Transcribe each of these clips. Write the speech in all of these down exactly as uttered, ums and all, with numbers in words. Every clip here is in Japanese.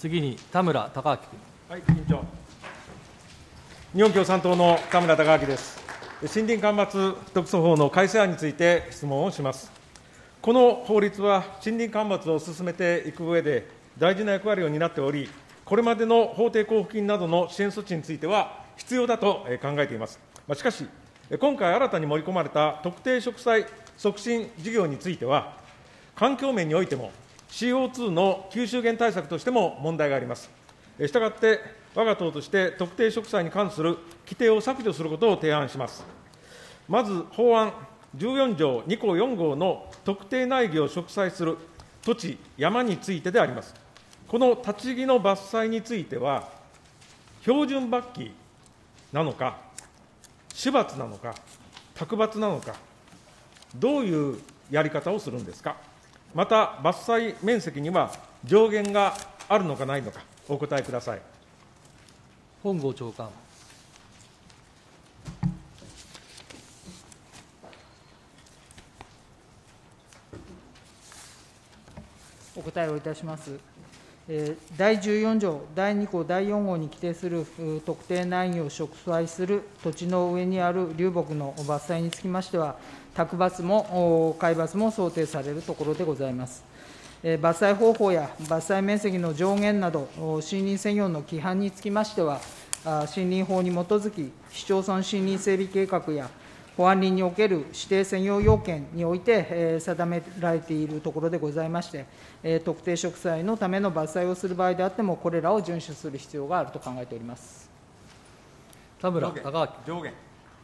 次に田村貴明君。 はい、委員長。日本共産党の田村貴明です。森林間伐特措法の改正案について質問をします。この法律は森林間伐を進めていく上で大事な役割を担っており、これまでの法定交付金などの支援措置については必要だと考えています。しかし、今回新たに盛り込まれた特定植栽促進事業については、環境面においても シーオーツー の吸収減対策としても問題があります。したがって、我が党として特定植栽に関する規定を削除することを提案します。まず、法案じゅうよん条に項よん号の特定苗木を植栽する土地、山についてであります。この立ち木の伐採については、標準伐木なのか、私伐なのか、卓伐なのか、どういうやり方をするんですか。また、伐採面積には上限があるのかないのか、お答えください。 本郷長官。 お答えをいたします。だいじゅうよん条だいに項だいよん号に規定する特定苗木を植栽する土地の上にある流木の伐採につきましては、卓伐も皆伐も想定されるところでございます。伐採方法や伐採面積の上限など、森林制御の規範につきましては、森林法に基づき、市町村森林整備計画や保安林における指定占用要件において定められているところでございまして、特定植栽のための伐採をする場合であっても、これらを遵守する必要があると考えております。 田村貴明。 上限。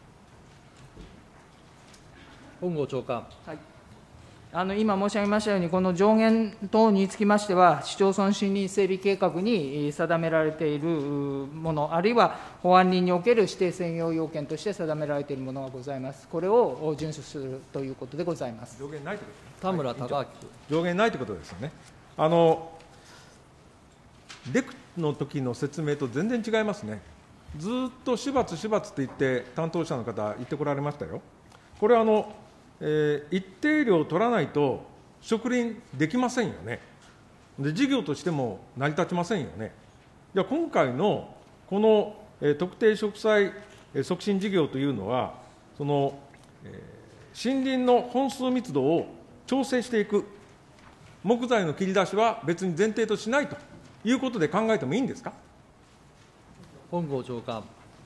本郷長官。 はい、あの今申し上げましたように、この上限等につきましては、市町村森林整備計画に定められているもの、あるいは保安林における指定占用要件として定められているものがございます。これを遵守するということでございます。 上限ないということですね。 田村貴明君。 上限ないということですよね。あの、レクの時の説明と全然違いますね。ずっと私伐、私伐って言って、担当者の方、言ってこられましたよ。これはあの、えー、一定量取らないと植林できませんよね。で、事業としても成り立ちませんよね。じゃあ、今回のこの、えー、特定植栽促進事業というのは、その、えー、森林の本数密度を調整していく、木材の切り出しは別に前提としないということで考えてもいいんですか。 本郷長官。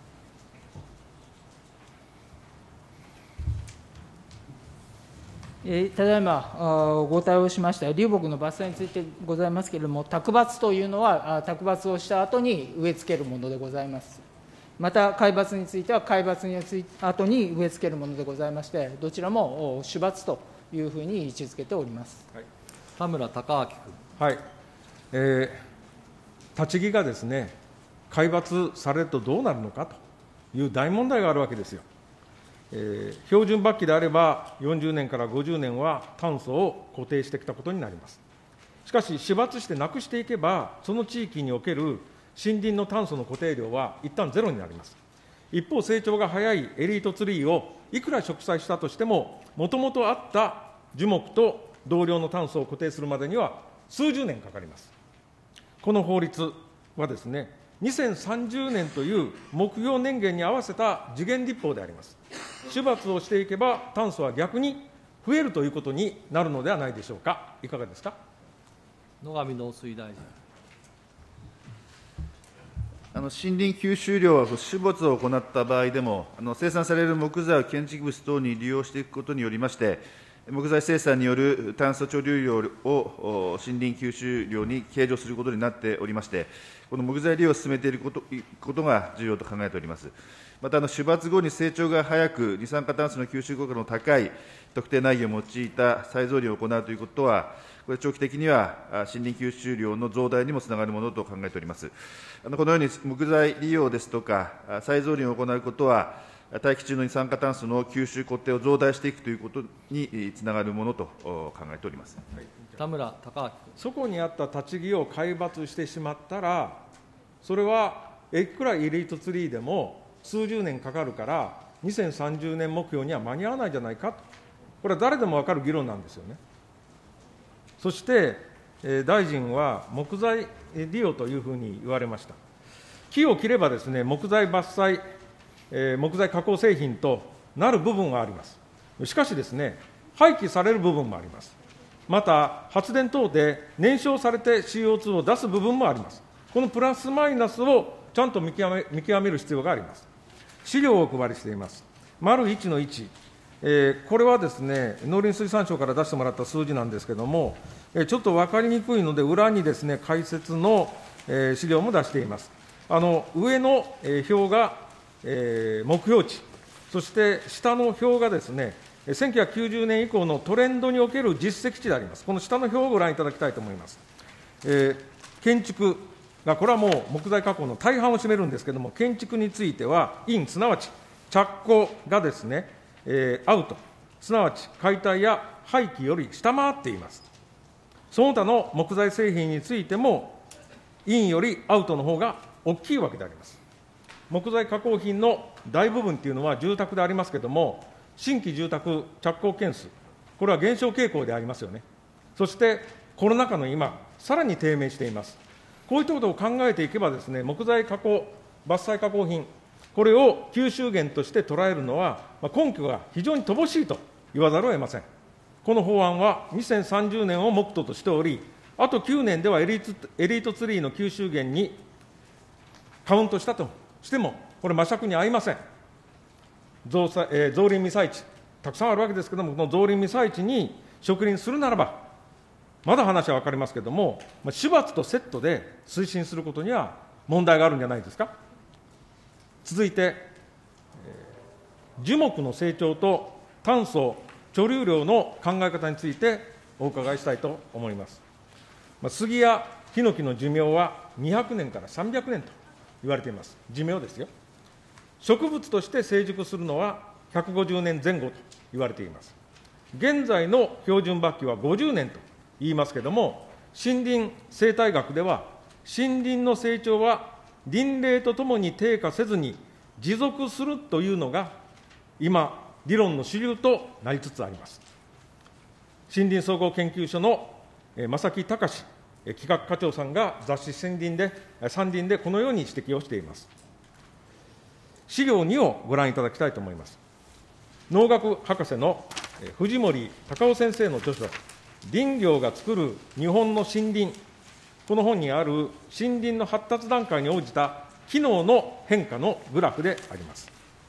ただいまご対応しました流木の伐採についてございますけれども、卓伐というのは、卓伐をした後に植え付けるものでございます。また、皆伐については、皆伐についた後に植え付けるものでございまして、どちらも主伐というふうに位置づけております。 はい、田村貴明君。 はい、えー、立ち木がですね、皆伐されるとどうなるのかという大問題があるわけですよ。えー、標準伐木であれば、よんじゅうねんからごじゅうねんは炭素を固定してきたことになります。しかし、私伐してなくしていけば、その地域における森林の炭素の固定量は一旦ゼロになります。一方、成長が早いエリートツリーをいくら植栽したとしても、もともとあった樹木と同量の炭素を固定するまでには数十年かかります。この法律はですね、にせんさんじゅうねんという目標年限に合わせた時限立法であります。主伐をしていけば、炭素は逆に増えるということになるのではないでしょうか。いかがですか。 野上農水大臣。 あの森林吸収量は種没を行った場合でも、あの生産される木材を建築物等に利用していくことによりまして、木材生産による炭素貯留量を森林吸収量に計上することになっておりまして、この木材利用を進めていること、ことが重要と考えております。また、主伐後に成長が早く、二酸化炭素の吸収効果の高い特定苗木を用いた再造林を行うということは、これ、長期的には森林吸収量の増大にもつながるものと考えております。あのこのように木材利用ですとか、再造林を行うことは、大気中の二酸化炭素の吸収固定を増大していくということにつながるものと考えております。はい、 田村貴明君。 そこにあった立ち木を皆伐してしまったら、それはいくらエリートツリーでも数十年かかるから、にせんさんじゅうねん目標には間に合わないじゃないかと、これは誰でも分かる議論なんですよね。そして、 えー大臣は木材利用というふうに言われました。木を切ればですね、木材伐採、えー木材加工製品となる部分はあります。しかしですね、廃棄される部分もあります。また、発電等で燃焼されて シーオーツー を出す部分もあります。このプラスマイナスをちゃんと見極め、見極める必要があります。資料をお配りしています。丸いちのいち、えーこれはですね、農林水産省から出してもらった数字なんですけれども、えーちょっと分かりにくいので、裏にですね、解説の、えー資料も出しています。あの上の、えー表が、えー目標値、そして下の表がですね、せんきゅうひゃくきゅうじゅうねん以降のトレンドにおける実績値であります。この下の表をご覧いただきたいと思います。えー建築が、これはもう木材加工の大半を占めるんですけれども、建築については、イン、すなわち着工がですね、えーアウト、すなわち解体や廃棄より下回っています。その他の木材製品についても、インよりアウトの方が大きいわけであります。木材加工品の大部分というのは住宅でありますけれども、新規住宅着工件数、これは減少傾向でありますよね。そしてコロナ禍の今、さらに低迷しています。こういったことを考えていけばですね、木材加工、伐採加工品、これを吸収源として捉えるのは、まあ、根拠が非常に乏しいと言わざるを得ません。この法案はにせんさんじゅうねんを目途としており、あときゅうねんではエリート、エリートツリーの吸収源にカウントしたとしても、これ、呵責に合いません。造作えー造林未採地、たくさんあるわけですけれども、この造林未採地に植林するならば、まだ話は分かりますけれども、まあ、主罰とセットで推進することには問題があるんじゃないですか。続いて、えー樹木の成長と炭素貯留量の考え方についてお伺いしたいと思います。まあ、杉やヒノキの寿命はにひゃくねんからさんびゃくねんと言われています。寿命ですよ。植物として成熟するのはひゃくごじゅうねんぜん後と言われています。現在の標準抜期はごじゅうねんと言いますけれども、森林生態学では、森林の成長は林齢とともに低下せずに持続するというのが、今、理論の主流となりつつあります。森林総合研究所の正木隆企画課長さんが雑誌森林で、山林でこのように指摘をしています。資料にをご覧いただきたいと思います。農学博士の藤森隆夫先生の著書、林業が作る日本の森林、この本にある森林の発達段階に応じた機能の変化のグラフであります。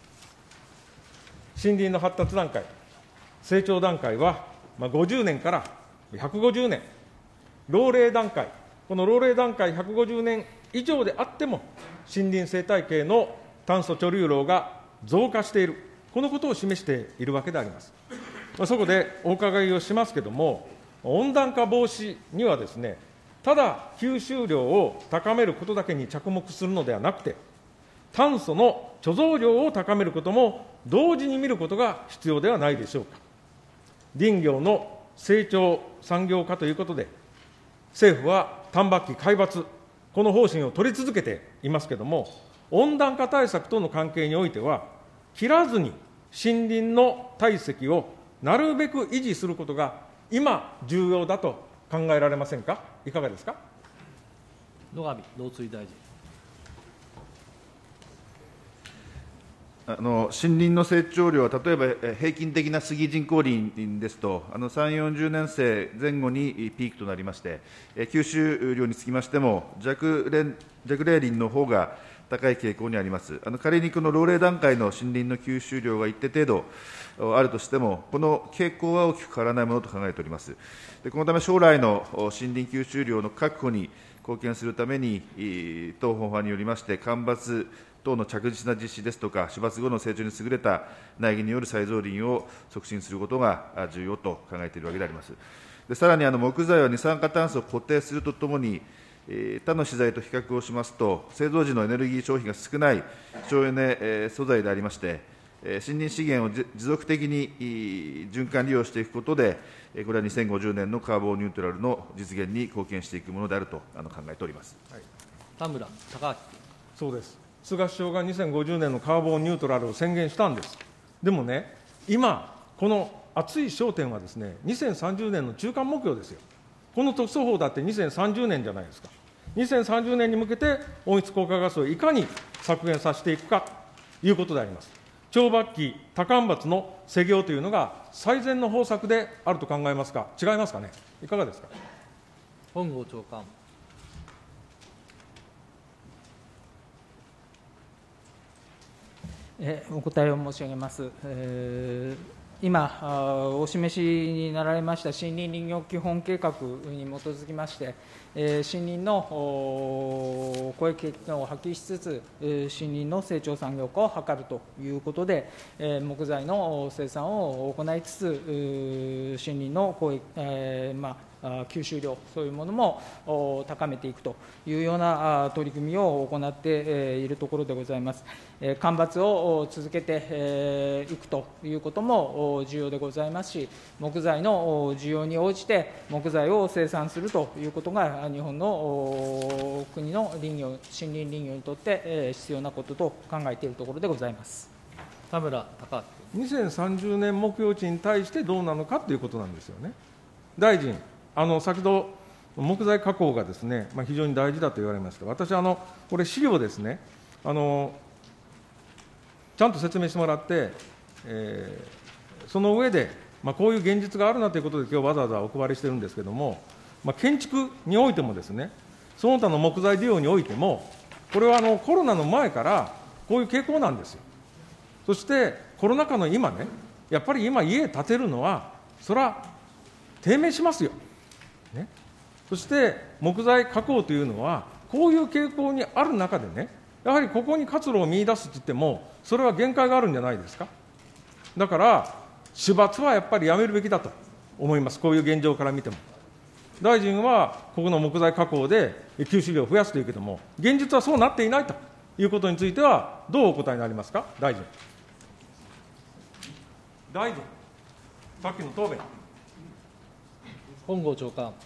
森林の発達段階、成長段階はごじゅうねんからひゃくごじゅうねん、老齢段階、この老齢段階ひゃくごじゅうねん以上であっても、森林生態系の炭素貯留量が増加している、このことを示しているわけであります。そこでお伺いをしますけれども、温暖化防止にはですね、ただ吸収量を高めることだけに着目するのではなくて、炭素の貯蔵量を高めることも同時に見ることが必要ではないでしょうか。林業の成長産業化ということで、政府は単抜期皆伐、この方針を取り続けていますけれども、温暖化対策との関係においては、切らずに森林の体積をなるべく維持することが今、重要だと考えられませんか。いかがですか。 野上農水大臣。 あの森林の成長量は、例えば平均的な杉人工林ですと、あのさんじゅう、よんじゅうねん生前後にピークとなりまして、吸収量につきましても、弱連弱齢林の方が高い傾向にあります。あの仮にこの老齢段階の森林の吸収量が一定程度あるとしても、この傾向は大きく変わらないものと考えております。でこのため、将来の森林吸収量の確保に貢献するために、当法案によりまして、間伐等の着実な実施ですとか、種伐後の成長に優れた苗木による再造林を促進することが重要と考えているわけであります。でさらにあの木材は二酸化炭素を固定するとともに、他の資材と比較をしますと、製造時のエネルギー消費が少ない省エネ素材でありまして、森林資源を持続的に循環利用していくことで、これはにせんごじゅうねんのカーボンニュートラルの実現に貢献していくものであると考えております。 はい、田村貴明君。 そうです。菅首相がにせんごじゅうねんのカーボンニュートラルを宣言したんです。でもね、今、この熱い焦点はですね、にせんさんじゅうねんの中間目標ですよ。 この特措法だってにせんさんじゅうねんじゃないですか。にせんさんじゅうねんに向けて温室効果ガスをいかに削減させていくかということであります。超薄気、多干伐の施行というのが最善の方策であると考えますか、違いますかね、いかがですか。 本郷長官。 えお答えを申し上げます。えー今、お示しになられました森林林業基本計画に基づきまして、えー、森林の公益機能を発揮しつつ、えー、森林の成長産業化を図るということで、えー、木材の生産を行いつつ、森林の公益、えーまあ吸収量、そういうものも高めていくというような取り組みを行っているところでございます。間伐を続けていくということも重要でございますし、木材の需要に応じて木材を生産するということが、日本の国の林業、森林林業にとって必要なことと考えているところでございます。 田村貴明。 にせんさんじゅうねん目標値に対してどうなのかということなんですよね。大臣、あの先ほど木材加工がですね、まあ、非常に大事だと言われました。私、あのこれ、資料ですね、あのちゃんと説明してもらって、えー、その上で、まあ、こういう現実があるなということで、今日わざわざお配りしてるんですけれども、まあ、建築においてもですね、その他の木材利用においても、これはあのコロナの前からこういう傾向なんですよ。そしてコロナ禍の今ね、やっぱり今、家建てるのは、それは低迷しますよ。ね、そして木材加工というのは、こういう傾向にある中でね、やはりここに活路を見出すと言っても、それは限界があるんじゃないですか。だから、主伐はやっぱりやめるべきだと思います、こういう現状から見ても。大臣はここの木材加工で吸収量を増やすというけれども、現実はそうなっていないということについては、どうお答えになりますか、大臣。大臣、さっきの答弁。 本郷長官。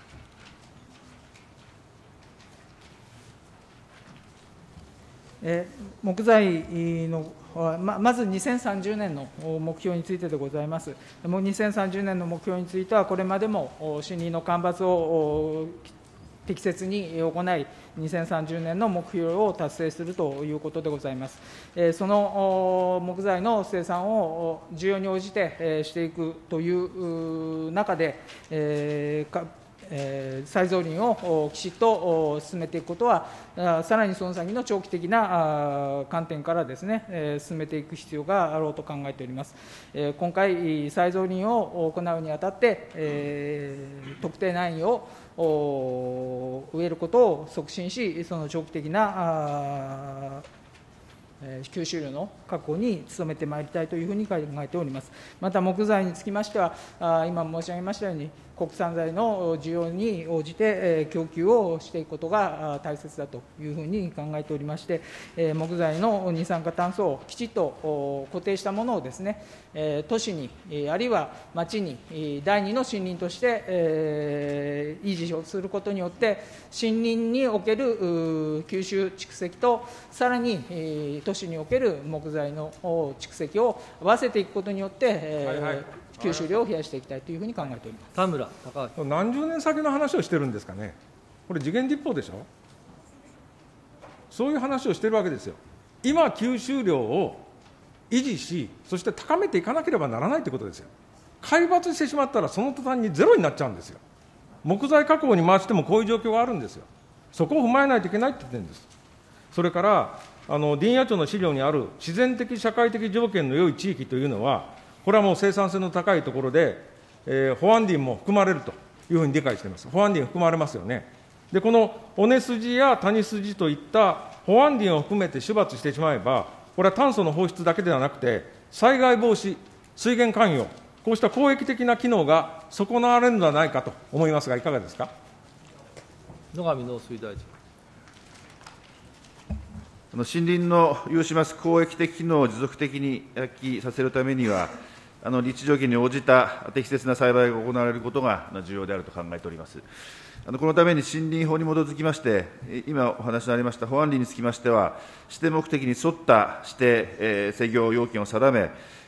えー、木材のままずにせんさんじゅうねんの目標についてでございます。もうにせんさんじゅうねんの目標については、これまでも森林の間伐を適切に行い、にせんさんじゅうねんの目標を達成するということでございます。その木材の生産を需要に応じてしていくという中で、えーえー、再造林をきちっと進めていくことは、さらにその先の長期的な観点からですね、進めていく必要があろうと考えております。今回、再造林を行うにあたって、えー、特定範囲を植えることを促進し、その長期的な吸収量の確保に努めてまいりたいというふうに考えております。また木材につきましては、今申し上げましたように、国産材の需要に応じて供給をしていくことが大切だというふうに考えておりまして、木材の二酸化炭素をきちっと固定したものをですね、都市に、あるいは町に第二の森林として維持をすることによって、森林における吸収蓄積と、さらに都市における木材の蓄積を合わせていくことによって、はいはい、吸収量を増やしていきたいというふうに考えております。 田村貴明。 何十年先の話をしてるんですかね、これ、時限立法でしょ、そういう話をしてるわけですよ。今、吸収量を維持し、そして高めていかなければならないということですよ。皆伐してしまったら、その途端にゼロになっちゃうんですよ。木材加工に回してもこういう状況があるんですよ。そこを踏まえないといけないって言ってるんです。それからあの林野庁の資料にある自然的社会的条件の良い地域というのは、これはもう生産性の高いところで、えー、保安林も含まれるというふうに理解しています。保安林含まれますよね。で、この尾根筋や谷筋といった保安林を含めて主伐してしまえば、これは炭素の放出だけではなくて、災害防止、水源関与、こうした公益的な機能が損なわれるのではないかと思いますが、いかがですか。 野上農水大臣。 森林の有します公益的機能を持続的に発揮させるためには、あの立地条件に応じた適切な栽培が行われることが重要であると考えております。あのこのために森林法に基づきまして、今お話のありました保安林につきましては、指定目的に沿った指定、えー、施業要件を定め、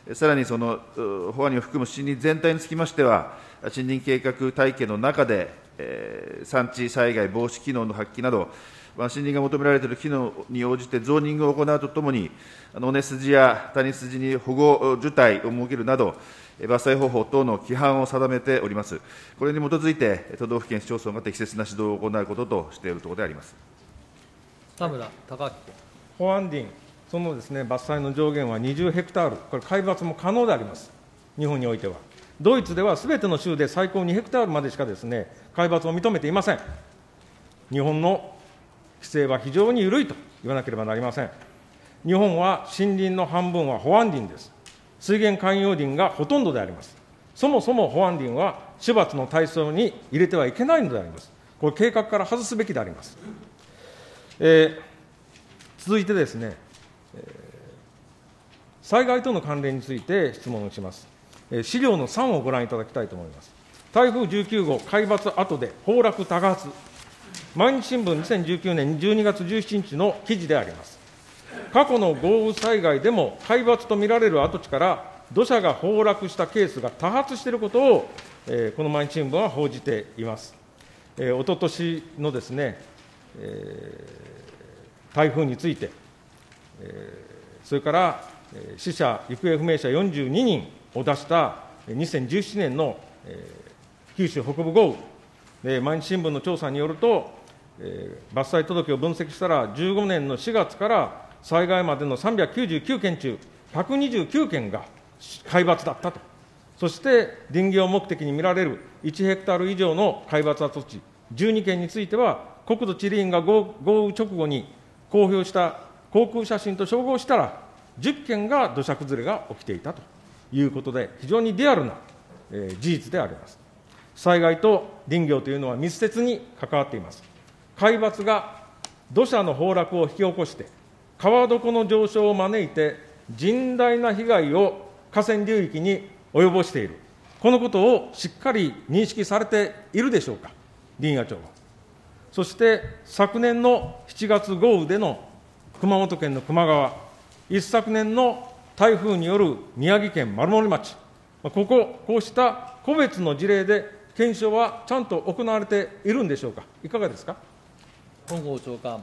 さらにその保安林を含む森林全体につきましては、森林計画体系の中で、えー、山地災害防止機能の発揮など、まあ、森林が求められている機能に応じてゾーニングを行うとともに、尾根筋や谷筋に保護樹帯を設けるなど、伐採方法等の規範を定めております。これに基づいて、都道府県市町村が適切な指導を行うこととしているところであります。 田村貴明君。 保安林、そのですね、伐採の上限はにじゅうヘクタール、これ、海抜も可能であります、日本においては。ドイツではすべての州で最高にヘクタールまでしかですね、海抜を認めていません。日本の規制は非常に緩いと言わなければなりません。日本は森林の半分は保安林です。水源海洋林がほとんどであります。そもそも保安林は種伐の対象に入れてはいけないのであります。これ、計画から外すべきであります。えー、続いてですね、えー、災害との関連について質問をします。えー、資料のさんをご覧いただきたいと思います。台風じゅうきゅうごう海抜後で崩落多発、毎日新聞にせんじゅうきゅうねんじゅうにがつじゅうしちにちの記事であります。過去の豪雨災害でも海抜と見られる跡地から土砂が崩落したケースが多発していることを、えー、この毎日新聞は報じています。えー、おととしのですね、えー、台風について、えー、それから、えー、死者、行方不明者よんじゅうににんを出したにせんじゅうななねんの、えー、九州北部豪雨、えー、毎日新聞の調査によると、えー、伐採届を分析したら、じゅうごねんのしがつから災害までのさんびゃくきゅうじゅうきゅうけん中、ひゃくにじゅうきゅうけんが海抜だったと。そして林業目的に見られるいちヘクタール以上の海抜跡地じゅうにけんについては、国土地理院が豪雨直後に公表した航空写真と照合したら、じゅっけんが土砂崩れが起きていたということで、非常にリアルな、えー、事実であります。災害と林業というのは密接に関わっています。海抜が土砂の崩落を引き起こして、川床の上昇を招いて、甚大な被害を河川流域に及ぼしている、このことをしっかり認識されているでしょうか、林野庁は。そして昨年のしちがつ豪雨での熊本県の球磨川、一昨年の台風による宮城県丸森町、ここ、こうした個別の事例で検証はちゃんと行われているんでしょうか、いかがですか。 本郷長官。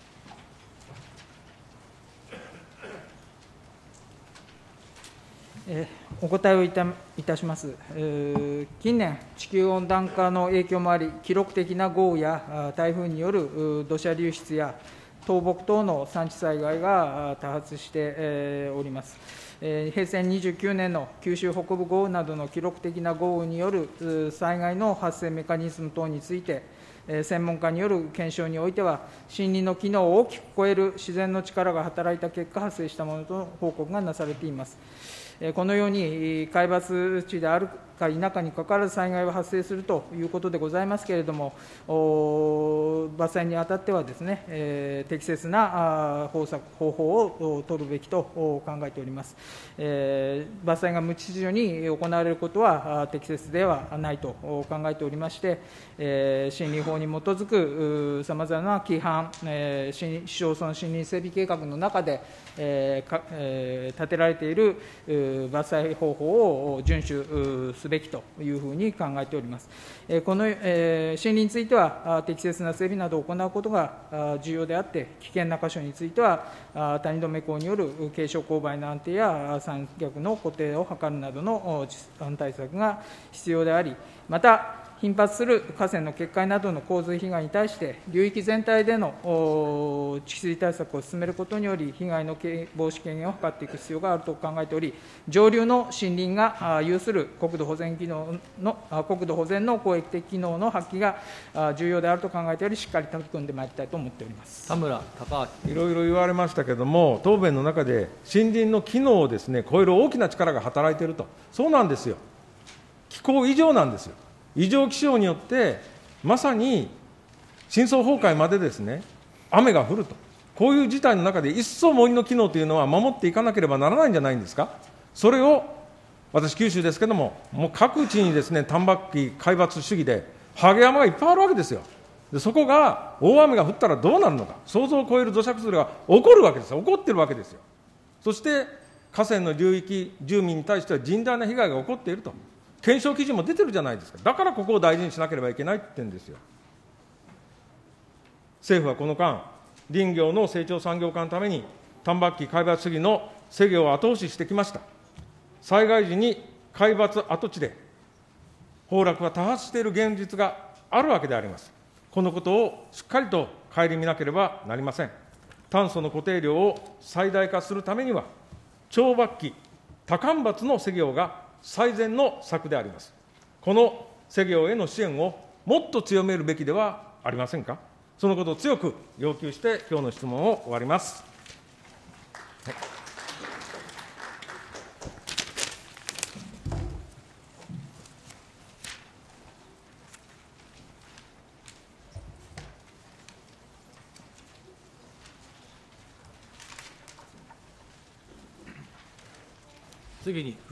えー、お答えをいたいたします。えー、近年、地球温暖化の影響もあり、記録的な豪雨や台風による土砂流出や倒木等の山地災害が多発して、えー、おります。えー、へいせいにじゅうきゅうねんの九州北部豪雨などの記録的な豪雨による災害の発生メカニズム等について、専門家による検証においては、森林の機能を大きく超える自然の力が働いた結果、発生したものとの報告がなされています。このように海抜地であるか否かにかかわらず災害は発生するということでございますけれども、伐採にあたってはですね、えー、適切な方策方法を取るべきと考えております。えー、伐採が無秩序に行われることは適切ではないと考えておりまして、えー、森林法に基づくさまざまな規範、えー、市町村森林整備計画の中で、えーかえー、立てられている伐採方法を遵守すべきというふうに考えております。この、えー、森林については、適切な整備などを行うことが重要であって、危険な箇所については、谷止め工による傾斜勾配の安定や山脚の固定を図るなどの治安対策が必要であり、また、頻発する河川の決壊などの洪水被害に対して、流域全体での治水対策を進めることにより、被害の防止軽減を図っていく必要があると考えており、上流の森林が有する国土保全機能の国土保全の公益的機能の発揮が重要であると考えており、しっかり取り組んでまいりたいと思っております田村貴明。 いろいろ言われましたけれども、答弁の中で、森林の機能をですね、超える大きな力が働いていると、そうなんですよ、気候異常なんですよ。異常気象によって、まさに深層崩壊までですね、雨が降ると、こういう事態の中で、一層森の機能というのは守っていかなければならないんじゃないんですか。それを私、九州ですけれども、もう各地にですね、丹波期海抜主義で、ハゲ山がいっぱいあるわけですよ。でそこが大雨が降ったらどうなるのか、想像を超える土砂崩れが起こるわけですよ、起こってるわけですよ。そして河川の流域住民に対しては甚大な被害が起こっていると、検証基準も出てるじゃないですか。だからここを大事にしなければいけないって言ってるんですよ。政府はこの間、林業の成長産業化のために、単抜期皆伐主義の施業を後押ししてきました。災害時に皆伐跡地で崩落が多発している現実があるわけであります。このことをしっかりと顧みなければなりません。炭素の固定量を最大化するためには、超抜期、多間伐の施業が最善の策であります。この施業への支援をもっと強めるべきではありませんか。そのことを強く要求して、きょうの質問を終わります。はい、 次に